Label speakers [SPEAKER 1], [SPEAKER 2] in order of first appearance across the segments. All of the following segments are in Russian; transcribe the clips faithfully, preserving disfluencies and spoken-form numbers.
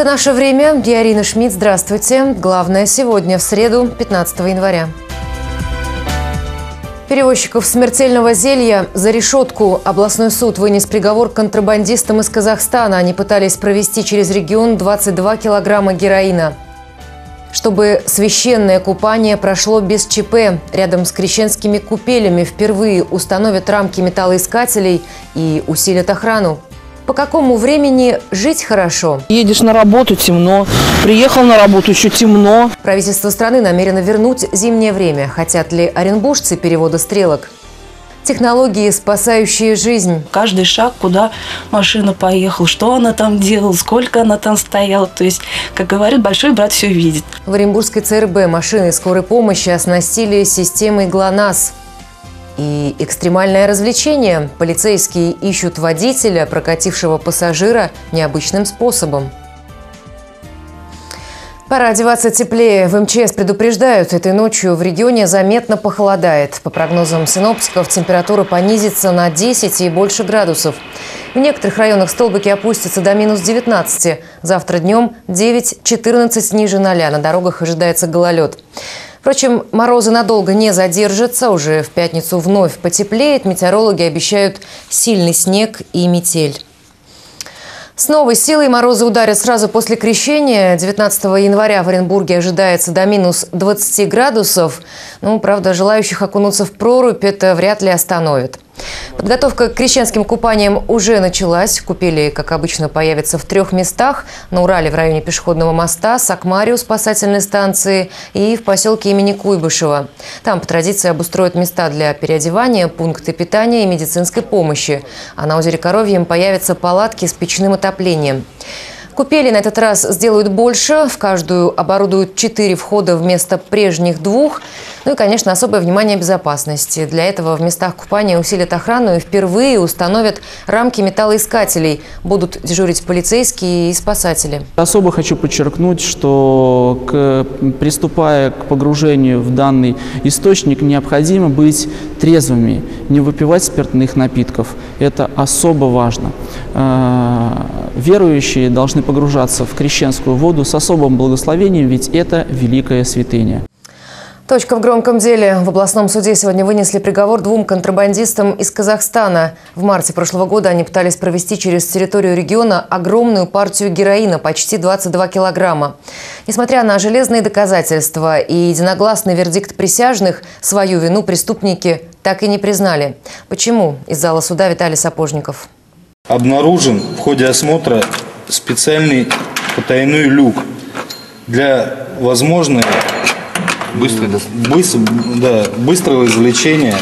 [SPEAKER 1] Это наше время. Я Арина Шмидт. Здравствуйте. Главное сегодня, в среду, пятнадцатого января. Перевозчиков смертельного зелья за решетку. Областной суд вынес приговор контрабандистам из Казахстана. Они пытались провезти через регион двадцать два килограмма героина. Чтобы священное купание прошло без ЧП. Рядом с крещенскими купелями впервые установят рамки металлоискателей и усилят охрану. По какому времени жить хорошо?
[SPEAKER 2] Едешь на работу – темно. Приехал на работу – еще темно.
[SPEAKER 1] Правительство страны намерено вернуть зимнее время. Хотят ли оренбуржцы перевода стрелок? Технологии, спасающие жизнь.
[SPEAKER 3] Каждый шаг, куда машина поехала, что она там делала, сколько она там стояла. То есть, как говорит, большой брат все видит.
[SPEAKER 1] В Оренбургской ЦРБ машины скорой помощи оснастили системой ГЛОНАСС. И экстремальное развлечение. Полицейские ищут водителя, прокатившего пассажира необычным способом. Пора одеваться теплее. В МЧС предупреждают, этой ночью в регионе заметно похолодает. По прогнозам синоптиков, температура понизится на десять и больше градусов. В некоторых районах столбики опустятся до минус девятнадцати. Завтра днем девять-четырнадцать ниже ноля. На дорогах ожидается гололед. Впрочем, морозы надолго не задержатся. Уже в пятницу вновь потеплеет. Метеорологи обещают сильный снег и метель. С новой силой морозы ударят сразу после крещения. девятнадцатого января в Оренбурге ожидается до минус двадцати градусов. Ну, правда, желающих окунуться в прорубь это вряд ли остановит. Подготовка к крещенским купаниям уже началась. Купели, как обычно, появятся в трех местах. На Урале в районе пешеходного моста, Сакмаре у спасательной станции и в поселке имени Куйбышева. Там по традиции обустроят места для переодевания, пункты питания и медицинской помощи. А на озере Коровьем появятся палатки с печным отоплением. Купели на этот раз сделают больше. В каждую оборудуют четыре входа вместо прежних двух. Ну и, конечно, особое внимание безопасности. Для этого в местах купания усилят охрану и впервые установят рамки металлоискателей. Будут дежурить полицейские и спасатели.
[SPEAKER 4] Особо хочу подчеркнуть, что к, приступая к погружению в данный источник, необходимо быть трезвыми, не выпивать спиртных напитков. Это особо важно. Верующие должны погружаться в крещенскую воду с особым благословением, ведь это великая святыня.
[SPEAKER 1] Точка в громком деле. В областном суде сегодня вынесли приговор двум контрабандистам из Казахстана. В марте прошлого года они пытались провести через территорию региона огромную партию героина, почти двадцать два килограмма. Несмотря на железные доказательства и единогласный вердикт присяжных, свою вину преступники так и не признали. Почему? Из зала суда Виталий Сапожников.
[SPEAKER 5] Обнаружен в ходе осмотра специальный потайной люк для возможной Быстрый, быстр, да, быстрого извлечения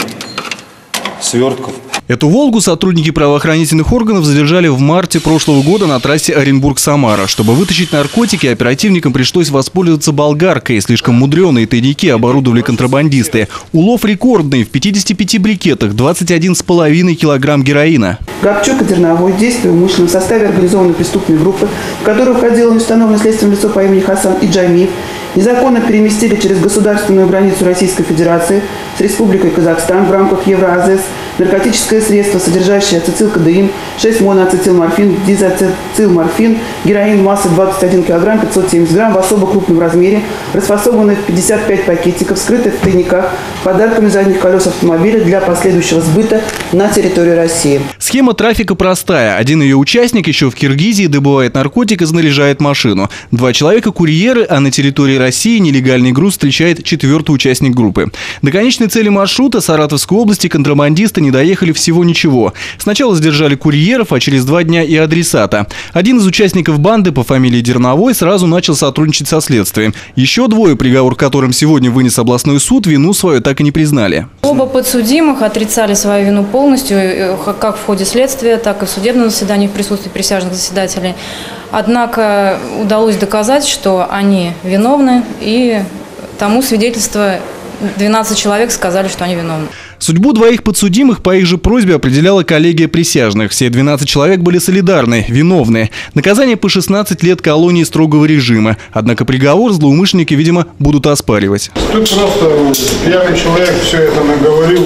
[SPEAKER 5] свертков.
[SPEAKER 6] Эту «Волгу» сотрудники правоохранительных органов задержали в марте прошлого года на трассе Оренбург-Самара. Чтобы вытащить наркотики, оперативникам пришлось воспользоваться болгаркой. Слишком мудреные тайники оборудовали контрабандисты. Улов рекордный. В пятидесяти пяти брикетах двадцать один с половиной килограмм героина.
[SPEAKER 7] Габчук и Терновой, действуя в умышленном составе организованной преступной группы, в которую входило неустановленное следственное лицо по имени Хасан Иджамиев, незаконно переместили через государственную границу Российской Федерации с Республикой Казахстан в рамках Евразэс наркотическое средство, содержащее ацетилкодеин, шесть моноацетилморфин, дизацетилморфин, героин массой двадцать один килограмм пятьсот семьдесят грамм в особо крупном размере, расфасованное в пятьдесят пять пакетиков, скрытых в тайниках, подарками задних колес автомобиля для последующего сбыта на территорию России.
[SPEAKER 6] Схема трафика простая. Один ее участник еще в Киргизии добывает наркотик и снаряжает машину. Два человека – курьеры, а на территории России нелегальный груз встречает четвертый участник группы. До конечной цели маршрута Саратовской области контрабандисты не доехали всего ничего. Сначала задержали курьеров, а через два дня и адресата. Один из участников банды по фамилии Дерновой сразу начал сотрудничать со следствием. Еще двое, приговор которым сегодня вынес областной суд, вину свою так и не признали.
[SPEAKER 8] Оба подсудимых отрицали свою вину полностью, как в ходе следствия, так и в судебном заседании в присутствии присяжных заседателей. Однако удалось доказать, что они виновны, и тому свидетельство двенадцать человек сказали, что они виновны.
[SPEAKER 6] Судьбу двоих подсудимых по их же просьбе определяла коллегия присяжных. Все двенадцать человек были солидарны, виновны. Наказание по шестнадцать лет колонии строгого режима. Однако приговор злоумышленники, видимо, будут оспаривать.
[SPEAKER 9] Тут просто пьяный человек все это наговорил,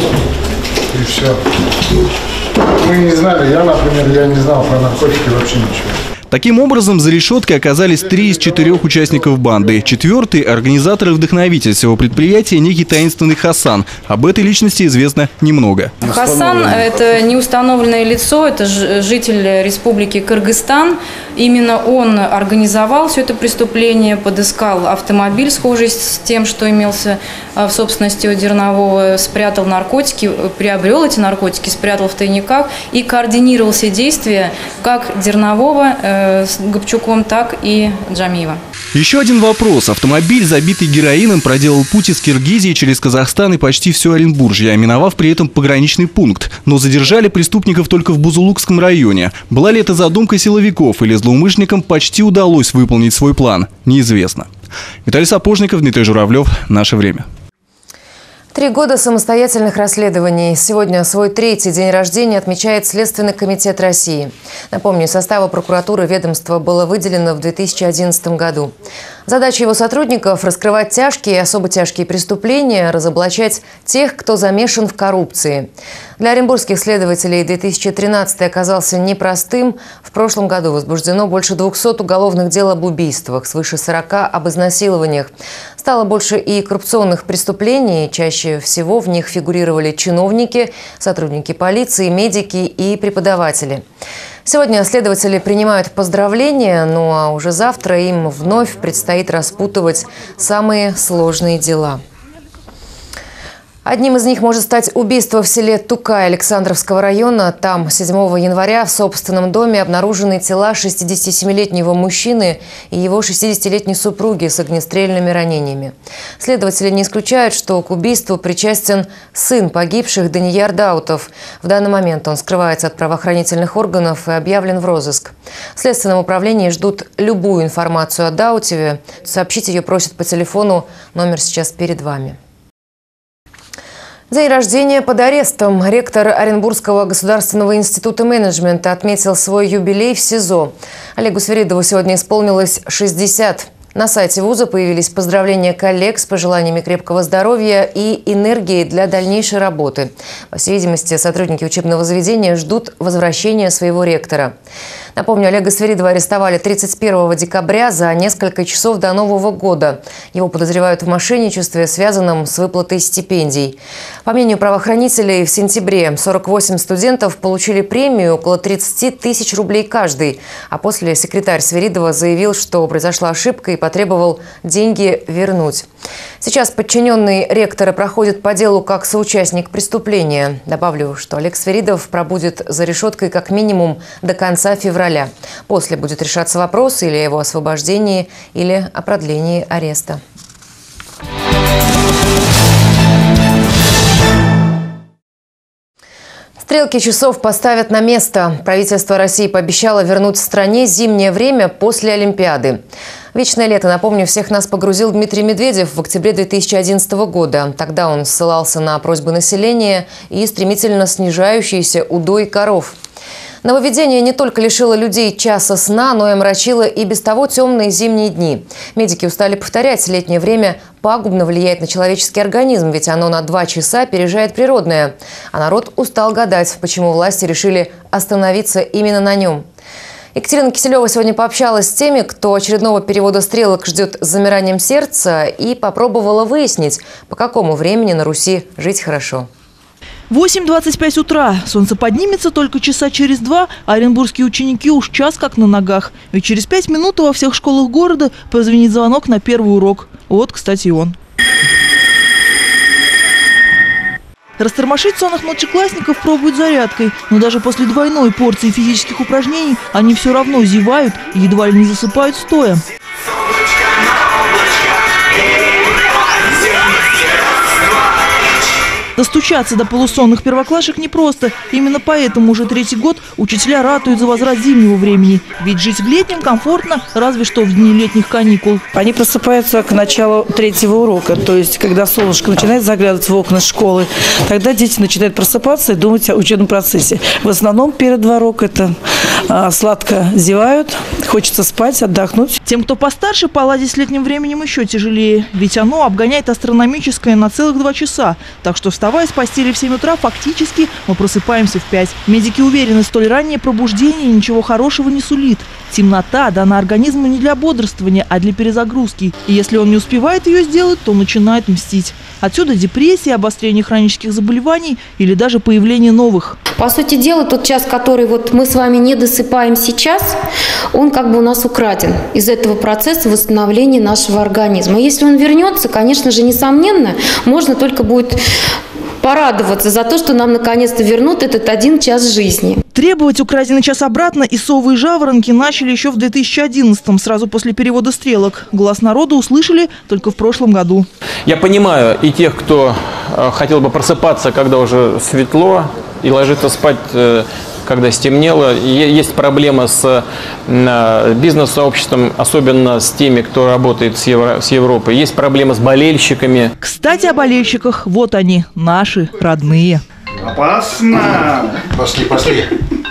[SPEAKER 9] и все. Мы не знали, я, например, я не знал про наркотики вообще ничего.
[SPEAKER 6] Таким образом, за решеткой оказались три из четырех участников банды. Четвертый – организатор и вдохновитель всего предприятия, некий таинственный Хасан. Об этой личности известно немного.
[SPEAKER 8] Хасан – это неустановленное лицо, это житель республики Кыргызстан. Именно он организовал все это преступление, подыскал автомобиль, схожий с тем, что имелся в собственности у Дернового, спрятал наркотики, приобрел эти наркотики, спрятал в тайниках и координировал все действия как Дернового э, с Гопчуком, так и Джамиева.
[SPEAKER 6] Еще один вопрос. Автомобиль, забитый героином, проделал путь из Киргизии через Казахстан и почти все Оренбуржье, миновав при этом пограничный пункт. Но задержали преступников только в Бузулукском районе. Была ли это задумка силовиков или злоумышленникам почти удалось выполнить свой план, неизвестно. Виталий Сапожников, Дмитрий Журавлев. Наше время.
[SPEAKER 1] Три года самостоятельных расследований. Сегодня свой третий день рождения отмечает Следственный комитет России. Напомню, состава прокуратуры ведомства было выделено в две тысячи одиннадцатом году. Задача его сотрудников – раскрывать тяжкие и особо тяжкие преступления, разоблачать тех, кто замешан в коррупции. Для оренбургских следователей две тысячи тринадцатый оказался непростым. В прошлом году возбуждено больше двухсот уголовных дел об убийствах, свыше сорока об изнасилованиях. Стало больше и коррупционных преступлений. Чаще всего в них фигурировали чиновники, сотрудники полиции, медики и преподаватели. Сегодня следователи принимают поздравления, ну а уже завтра им вновь предстоит распутывать самые сложные дела. Одним из них может стать убийство в селе Тукай Александровского района. Там седьмого января в собственном доме обнаружены тела шестидесятисемилетнего мужчины и его шестидесятилетней супруги с огнестрельными ранениями. Следователи не исключают, что к убийству причастен сын погибших Данияр Даутов. В данный момент он скрывается от правоохранительных органов и объявлен в розыск. В Следственном управлении ждут любую информацию о Даутеве. Сообщить ее просят по телефону. Номер сейчас перед вами. День рождения под арестом. Ректор Оренбургского государственного института менеджмента отметил свой юбилей в СИЗО. Олегу Свиридову сегодня исполнилось шестьдесят. На сайте вуза появились поздравления коллег с пожеланиями крепкого здоровья и энергии для дальнейшей работы. По всей видимости, сотрудники учебного заведения ждут возвращения своего ректора. Напомню, Олега Свиридова арестовали тридцать первого декабря за несколько часов до Нового года. Его подозревают в мошенничестве, связанном с выплатой стипендий. По мнению правоохранителей, в сентябре сорок восемь студентов получили премию около тридцати тысяч рублей каждый. А после секретарь Свиридова заявил, что произошла ошибка и потребовал деньги вернуть. Сейчас подчиненный ректора проходит по делу как соучастник преступления. Добавлю, что Олег Свиридов пробудет за решеткой как минимум до конца февраля. После будет решаться вопрос или о его освобождении, или о продлении ареста. Стрелки часов поставят на место. Правительство России пообещало вернуть стране зимнее время после Олимпиады. Вечное лето, напомню, всех нас погрузил Дмитрий Медведев в октябре две тысячи одиннадцатого года. Тогда он ссылался на просьбы населения и стремительно снижающийся удой коров. Нововведение не только лишило людей часа сна, но и омрачило и без того темные зимние дни. Медики устали повторять, летнее время пагубно влияет на человеческий организм, ведь оно на два часа опережает природное. А народ устал гадать, почему власти решили остановиться именно на нем. Екатерина Киселева сегодня пообщалась с теми, кто очередного перевода стрелок ждет с замиранием сердца, и попробовала выяснить, по какому времени на Руси жить хорошо.
[SPEAKER 2] восемь двадцать пять утра. Солнце поднимется только часа через два, а оренбургские ученики уж час как на ногах. Ведь через пять минут во всех школах города позвонит звонок на первый урок. Вот, кстати, и он. Растормошить сонных младшеклассников пробуют зарядкой. Но даже после двойной порции физических упражнений они все равно зевают и едва ли не засыпают стоя. Достучаться до полусонных первоклашек непросто. Именно поэтому уже третий год учителя ратуют за возврат зимнего времени. Ведь жить в летнем комфортно, разве что в дни летних каникул.
[SPEAKER 10] Они просыпаются к началу третьего урока. То есть, когда солнышко начинает заглядывать в окна школы, тогда дети начинают просыпаться и думать о учебном процессе. В основном перед два урока это а, сладко зевают, хочется спать, отдохнуть.
[SPEAKER 2] Тем, кто постарше, поладить с летним временем еще тяжелее. Ведь оно обгоняет астрономическое на целых два часа. Так что вставать Вставая с постели в семь утра, фактически мы просыпаемся в пять. Медики уверены, столь раннее пробуждение ничего хорошего не сулит. Темнота дана организму не для бодрствования, а для перезагрузки. И если он не успевает ее сделать, то начинает мстить. Отсюда депрессия, обострение хронических заболеваний или даже появление новых.
[SPEAKER 11] По сути дела, тот час, который вот мы с вами не досыпаем сейчас, он как бы у нас украден из этого процесса восстановления нашего организма. Если он вернется, конечно же, несомненно, можно только будет порадоваться за то, что нам наконец-то вернут этот один час жизни.
[SPEAKER 2] Требовать украденный час обратно и совы и жаворонки начали еще в две тысячи одиннадцатом, сразу после перевода стрелок. Глаз народа услышали только в прошлом году.
[SPEAKER 12] Я понимаю и тех, кто хотел бы просыпаться, когда уже светло, и ложиться спать, когда стемнело. Есть проблема с бизнес-сообществом, особенно с теми, кто работает с, Евро, с Европой. Есть проблема с болельщиками.
[SPEAKER 2] Кстати, о болельщиках. Вот они, наши родные.
[SPEAKER 9] Опасно! Пошли, пошли.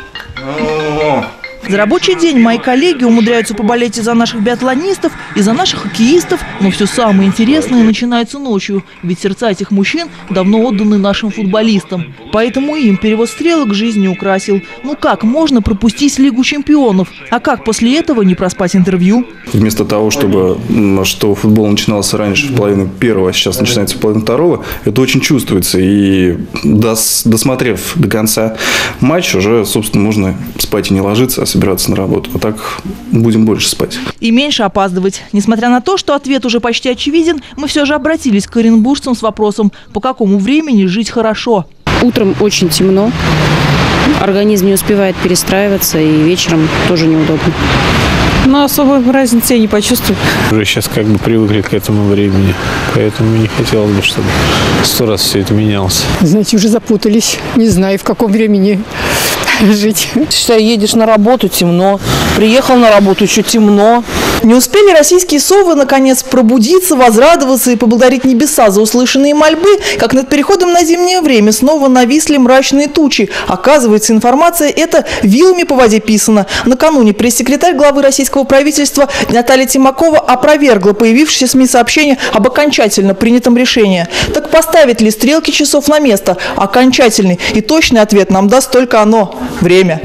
[SPEAKER 2] За рабочий день мои коллеги умудряются поболеть и за наших биатлонистов, и за наших хоккеистов, но все самое интересное начинается ночью, ведь сердца этих мужчин давно отданы нашим футболистам. Поэтому им перевод стрелок жизнь не украсил. Ну как можно пропустить Лигу чемпионов? А как после этого не проспать интервью?
[SPEAKER 13] Вместо того, чтобы что футбол начинался раньше в половину первого, а сейчас начинается в половину второго, это очень чувствуется. И дос, досмотрев до конца матч, уже, собственно, можно спать и не ложиться, а собираться на работу. А так будем больше спать.
[SPEAKER 2] И меньше опаздывать. Несмотря на то, что ответ уже почти очевиден, мы все же обратились к оренбуржцам с вопросом, по какому времени жить хорошо.
[SPEAKER 14] Утром очень темно, организм не успевает перестраиваться, и вечером тоже неудобно.
[SPEAKER 15] Но особой разницы я не почувствую.
[SPEAKER 16] Уже сейчас как бы привыкли к этому времени, поэтому не хотелось бы, чтобы сто раз все это менялось.
[SPEAKER 17] Знаете, уже запутались, не знаю, в каком времени жить.
[SPEAKER 10] Считай, едешь на работу, темно. Приехал на работу, еще темно.
[SPEAKER 2] Не успели российские совы наконец пробудиться, возрадоваться и поблагодарить небеса за услышанные мольбы, как над переходом на зимнее время снова нависли мрачные тучи. Оказывается, информация эта вилами по воде писана. Накануне пресс-секретарь главы российского правительства Наталья Тимакова опровергла появившиеся СМИ сообщения об окончательно принятом решении. Так поставят ли стрелки часов на место? Окончательный и точный ответ нам даст только оно – время.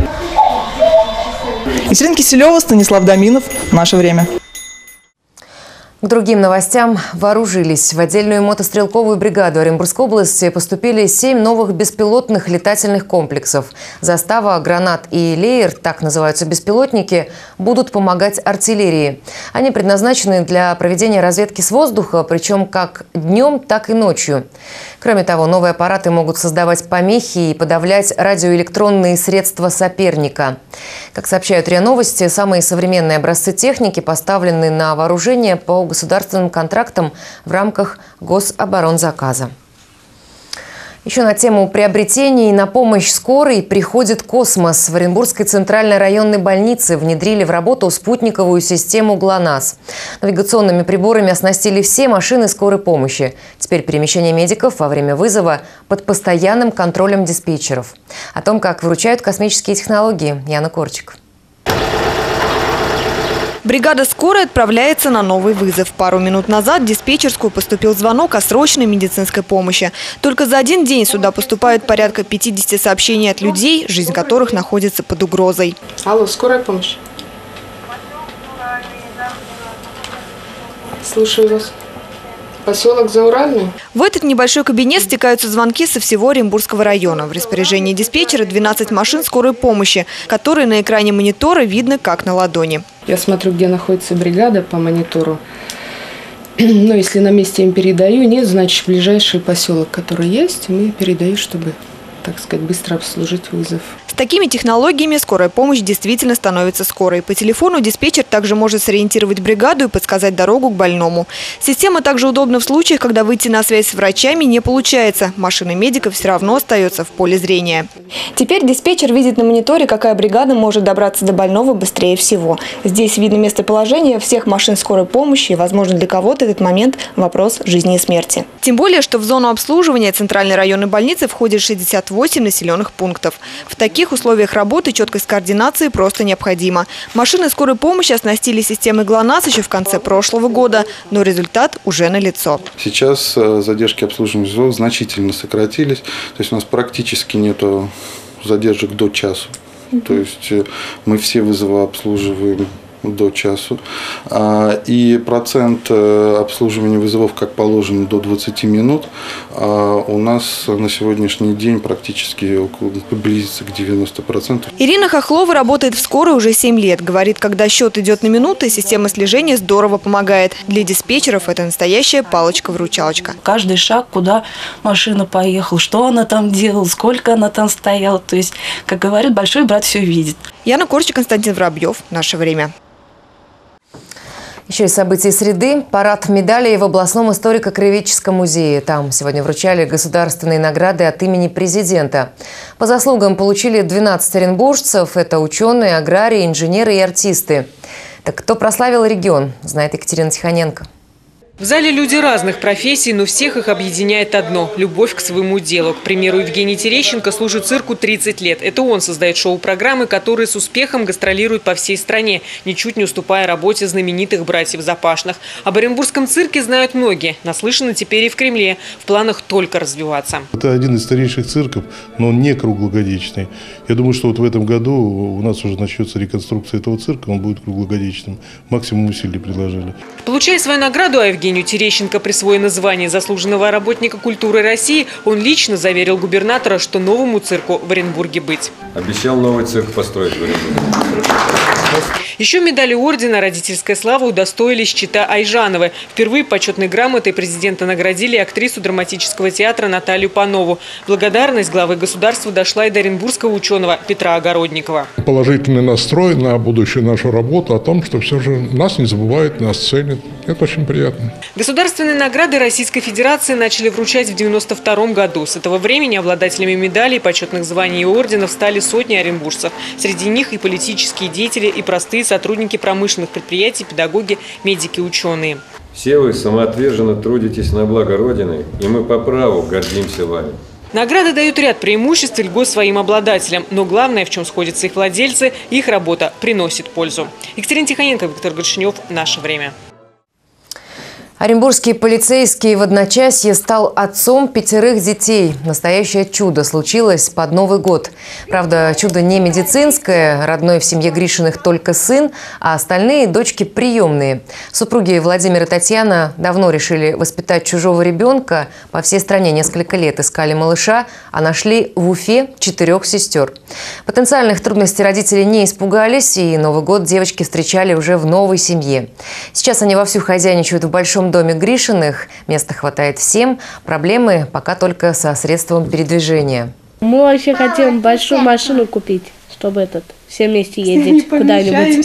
[SPEAKER 2] Екатерина Киселева, Станислав Доминов. Наше время.
[SPEAKER 1] К другим новостям. Вооружились. В отдельную мотострелковую бригаду Оренбургской области поступили семь новых беспилотных летательных комплексов. Застава, гранат и леер, так называются беспилотники, будут помогать артиллерии. Они предназначены для проведения разведки с воздуха, причем как днем, так и ночью. Кроме того, новые аппараты могут создавать помехи и подавлять радиоэлектронные средства соперника. Как сообщают РИА Новости, самые современные образцы техники поставлены на вооружение по государственным контрактам в рамках гособоронзаказа. Еще на тему приобретений на помощь скорой приходит космос. В Оренбургской центральной районной больнице внедрили в работу спутниковую систему ГЛОНАСС. Навигационными приборами оснастили все машины скорой помощи. Теперь перемещение медиков во время вызова под постоянным контролем диспетчеров. О том, как выручают космические технологии, Яна Корчик.
[SPEAKER 18] Бригада скорой отправляется на новый вызов. Пару минут назад в диспетчерскую поступил звонок о срочной медицинской помощи. Только за один день сюда поступают порядка пятидесяти сообщений от людей, жизнь которых находится под угрозой.
[SPEAKER 19] Алло, скорая помощь. Слушаю вас. Поселок Зауральный.
[SPEAKER 18] В этот небольшой кабинет стекаются звонки со всего Оренбургского района. В распоряжении диспетчера двенадцать машин скорой помощи, которые на экране монитора видно как на ладони.
[SPEAKER 19] Я смотрю, где находится бригада по монитору. Но если на месте им передаю, нет, значит, ближайший поселок, который есть, мы передаю, чтобы, так сказать, быстро обслужить вызов.
[SPEAKER 18] С такими технологиями скорая помощь действительно становится скорой. По телефону диспетчер также может сориентировать бригаду и подсказать дорогу к больному. Система также удобна в случаях, когда выйти на связь с врачами не получается. Машина медиков все равно остается в поле зрения. Теперь диспетчер видит на мониторе, какая бригада может добраться до больного быстрее всего. Здесь видно местоположение всех машин скорой помощи и, возможно, для кого-то этот момент – вопрос жизни и смерти. Тем более, что в зону обслуживания центральной районной больницы входит шестьдесят восемь восемь населенных пунктов. В таких условиях работы четкость координации просто необходима. Машины скорой помощи оснастили системой ГЛОНАСС еще в конце прошлого года, но результат уже налицо.
[SPEAKER 20] Сейчас задержки обслуживания вызовов значительно сократились, то есть у нас практически нету задержек до часу. То есть мы все вызовы обслуживаем до часу. И процент обслуживания вызовов, как положено, до двадцати минут, у нас на сегодняшний день практически близится к девяноста процентам.
[SPEAKER 18] Ирина Хохлова работает в скорой уже семь лет. Говорит, когда счет идет на минуты, система слежения здорово помогает. Для диспетчеров это настоящая палочка-выручалочка.
[SPEAKER 3] Каждый шаг, куда машина поехала, что она там делала, сколько она там стояла. То есть, как говорит, большой брат все видит.
[SPEAKER 18] Яна Корчик, Константин Воробьев. Наше время.
[SPEAKER 1] Еще из событий среды – парад медалей в областном историко-краеведческом музее. Там сегодня вручали государственные награды от имени президента. По заслугам получили двенадцать оренбуржцев. Это ученые, аграрии, инженеры и артисты. Так кто прославил регион, знает Екатерина Тихоненко.
[SPEAKER 21] В зале люди разных профессий, но всех их объединяет одно – любовь к своему делу. К примеру, Евгений Терещенко служит цирку тридцать лет. Это он создает шоу-программы, которые с успехом гастролируют по всей стране, ничуть не уступая работе знаменитых братьев Запашных. Об оренбургском цирке знают многие. Наслышаны теперь и в Кремле. В планах только развиваться.
[SPEAKER 9] Это один из старейших цирков, но он не круглогодичный. Я думаю, что вот в этом году у нас уже начнется реконструкция этого цирка, он будет круглогодичным. Максимум усилий предложили.
[SPEAKER 21] Получая свою награду, а Евгению Терещенко присвоено звание заслуженного работника культуры России, он лично заверил губернатора, что новому цирку в Оренбурге быть.
[SPEAKER 22] Обещал новый цирк построить в Оренбурге.
[SPEAKER 21] Еще медали ордена «Родительская слава» удостоились Чита Айжановы. Впервые почетной грамотой президента наградили актрису драматического театра Наталью Панову. Благодарность главы государства дошла и до оренбургского ученого Петра Огородникова.
[SPEAKER 9] Положительный настрой на будущую нашу работу, о том, что все же нас не забывают, нас ценят. Это очень приятно.
[SPEAKER 21] Государственные награды Российской Федерации начали вручать в девяносто втором году. С этого времени обладателями медалей, почетных званий и орденов стали сотни оренбуржцев. Среди них и политические деятели, и простые сотрудники промышленных предприятий, педагоги, медики, ученые.
[SPEAKER 22] Все вы самоотверженно трудитесь на благо Родины, и мы по праву гордимся вами.
[SPEAKER 21] Награды дают ряд преимуществ и льгот своим обладателям. Но главное, в чем сходятся их владельцы, их работа приносит пользу. Екатерина Тихоненко, Виктор Горшинев. Наше время.
[SPEAKER 1] Оренбургский полицейский в одночасье стал отцом пятерых детей. Настоящее чудо случилось под Новый год. Правда, чудо не медицинское. Родной в семье Гришиных только сын, а остальные дочки приемные. Супруги Владимир и Татьяна давно решили воспитать чужого ребенка. По всей стране несколько лет искали малыша, а нашли в Уфе четырех сестер. Потенциальных трудностей родители не испугались, и Новый год девочки встречали уже в новой семье. Сейчас они вовсю хозяйничают в большом доме Гришиных. Места хватает всем. Проблемы пока только со средством передвижения.
[SPEAKER 23] Мы вообще хотим большую машину купить, чтобы этот все вместе ездить куда-нибудь.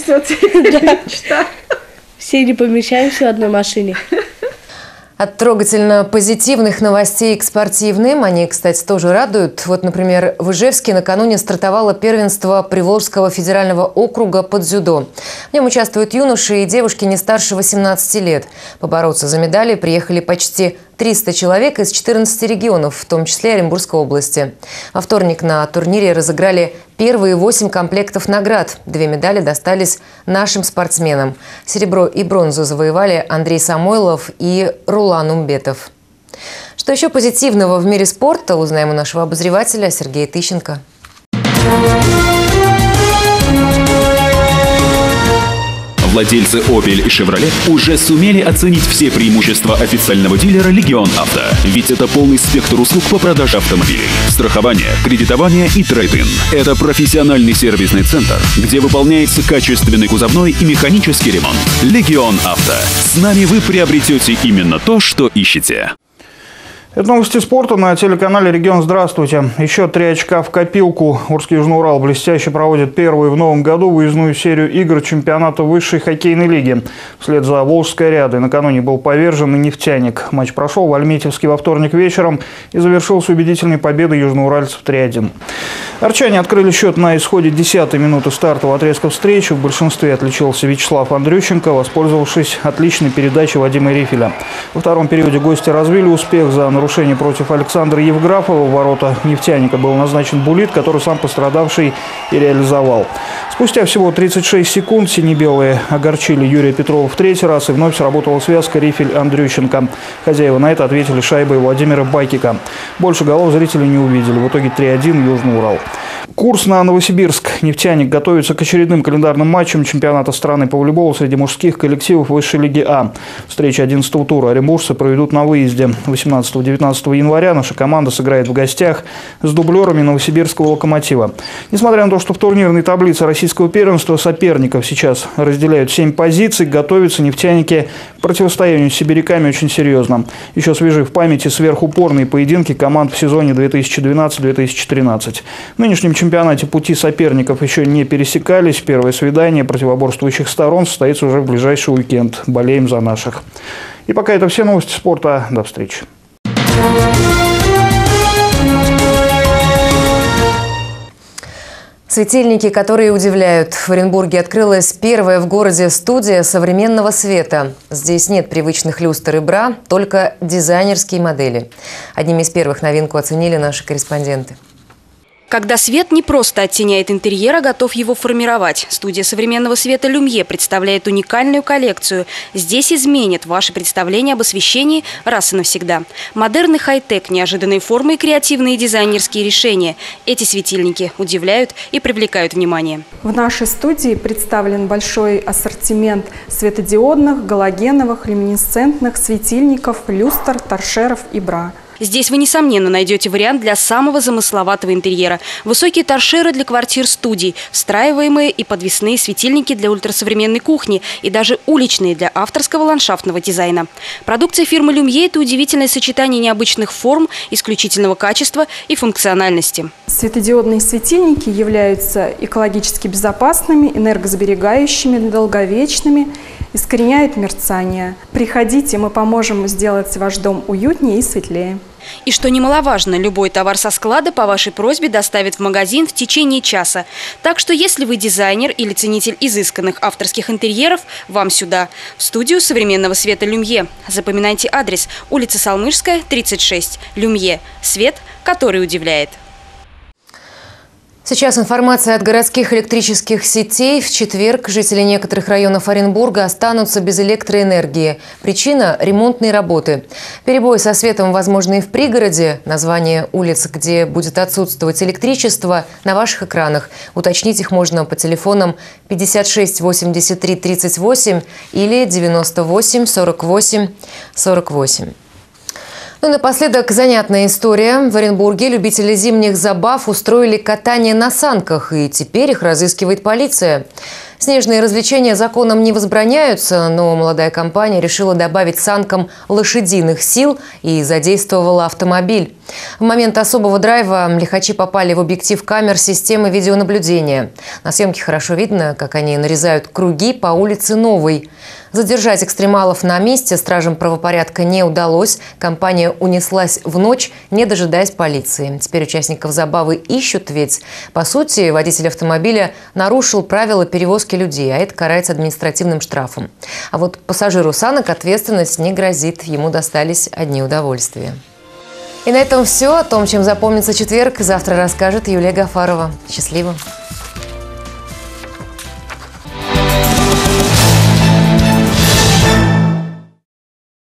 [SPEAKER 23] Все не помещаемся в одной машине.
[SPEAKER 1] От трогательно позитивных новостей к спортивным. Они, кстати, тоже радуют. Вот, например, в Ижевске накануне стартовало первенство Приволжского федерального округа по дзюдо. В нем участвуют юноши и девушки не старше восемнадцати лет. Побороться за медали приехали почти триста человек из четырнадцати регионов, в том числе Оренбургской области. Во вторник на турнире разыграли первые восемь комплектов наград. Две медали достались нашим спортсменам. Серебро и бронзу завоевали Андрей Самойлов и Рулан Умбетов. Что еще позитивного в мире спорта, узнаем у нашего обозревателя Сергея Тыщенко.
[SPEAKER 24] Владельцы Opel и Chevrolet уже сумели оценить все преимущества официального дилера Legion Auto. Ведь это полный спектр услуг по продаже автомобилей. Страхование, кредитование и трейд-ин. Это профессиональный сервисный центр, где выполняется качественный кузовной и механический ремонт. Legion Auto. С нами вы приобретете именно то, что ищете.
[SPEAKER 25] Это новости спорта на телеканале «Регион». Здравствуйте. Еще три очка в копилку. Урский Южный Урал блестяще проводит первую в новом году выездную серию игр чемпионата высшей хоккейной лиги. Вслед за Волжской Рядой накануне был повержен и «Нефтяник». Матч прошел в Альметьевске во вторник вечером и завершился убедительной победой южноуральцев три один. Арчане открыли счет на исходе десятой минуты стартового отрезка встречи. В большинстве отличился Вячеслав Андрющенко, воспользовавшись отличной передачей Вадима Рифеля. Во втором периоде гости развили успех за нарушение нарушение против Александра Евграфова. В ворота «Нефтяника» был назначен буллит, который сам пострадавший и реализовал. Спустя всего тридцать шесть секунд сине-белые огорчили Юрия Петрова в третий раз, и вновь сработала связка Рифель-Андрющенко. Хозяева на это ответили шайбой Владимира Байкика. Больше голов зрители не увидели. В итоге три один Южный Урал. Курс на Новосибирск. «Нефтяник» готовится к очередным календарным матчам чемпионата страны по волейболу среди мужских коллективов высшей лиги А. Встречи одиннадцатого тура оренбуржцы проведут на выезде. восемнадцатого-девятнадцатого января наша команда сыграет в гостях с дублерами новосибирского «Локомотива». Несмотря на то, что в турнирной таблице российского первенства соперников сейчас разделяют семь позиций, готовятся нефтяники к противостоянию с сибиряками очень серьезно. Еще свежи в памяти сверхупорные поединки команд в сезоне две тысячи двенадцатый — две тысячи тринадцатый. В нынешнем чемпионате пути соперников еще не пересекались. Первое свидание противоборствующих сторон состоится уже в ближайший уикенд. Болеем за наших. И пока это все новости спорта. До встречи.
[SPEAKER 1] Светильники, которые удивляют. В Оренбурге открылась первая в городе студия современного света. Здесь нет привычных люстр и бра, только дизайнерские модели. Одними из первых новинку оценили наши корреспонденты.
[SPEAKER 4] Когда свет не просто оттеняет интерьер, а готов его формировать. Студия современного света «Люмье» представляет уникальную коллекцию. Здесь изменит ваше представление об освещении раз и навсегда. Модерный хай-тек, неожиданные формы и креативные дизайнерские решения. Эти светильники удивляют и привлекают внимание.
[SPEAKER 5] В нашей студии представлен большой ассортимент светодиодных, галогеновых, люминесцентных светильников, люстр, торшеров и бра.
[SPEAKER 4] Здесь вы, несомненно, найдете вариант для самого замысловатого интерьера. Высокие торшеры для квартир-студий, встраиваемые и подвесные светильники для ультрасовременной кухни и даже уличные для авторского ландшафтного дизайна. Продукция фирмы «Люмье» – это удивительное сочетание необычных форм, исключительного качества и функциональности.
[SPEAKER 5] Светодиодные светильники являются экологически безопасными, энергосберегающими, долговечными, искореняют мерцание. Приходите, мы поможем сделать ваш дом уютнее и светлее.
[SPEAKER 4] И что немаловажно, любой товар со склада по вашей просьбе доставят в магазин в течение часа. Так что если вы дизайнер или ценитель изысканных авторских интерьеров, вам сюда, в студию современного света «Люмье». Запоминайте адрес: улица Салмышская, тридцать шесть. «Люмье» – свет, который удивляет.
[SPEAKER 1] Сейчас информация от городских электрических сетей. В четверг жители некоторых районов Оренбурга останутся без электроэнергии. Причина – ремонтные работы. Перебои со светом возможны и в пригороде. Название улиц, где будет отсутствовать электричество, на ваших экранах. Уточнить их можно по телефонам пятьдесят шесть восемьдесят три тридцать восемь или девяносто восемь сорок восемь сорок восемь. Ну и напоследок занятная история. В Оренбурге любители зимних забав устроили катание на санках, и теперь их разыскивает полиция. Снежные развлечения законом не возбраняются, но молодая компания решила добавить санкам лошадиных сил и задействовала автомобиль. В момент особого драйва лихачи попали в объектив камер системы видеонаблюдения. На съемке хорошо видно, как они нарезают круги по улице Новой. Задержать экстремалов на месте стражам правопорядка не удалось. Компания унеслась в ночь, не дожидаясь полиции. Теперь участников забавы ищут, ведь, по сути, водитель автомобиля нарушил правила перевозки людей, а это карается административным штрафом. А вот пассажиру санок ответственность не грозит, ему достались одни удовольствия. И на этом все. О том, чем запомнится четверг, завтра расскажет Юлия Гафарова. Счастливо!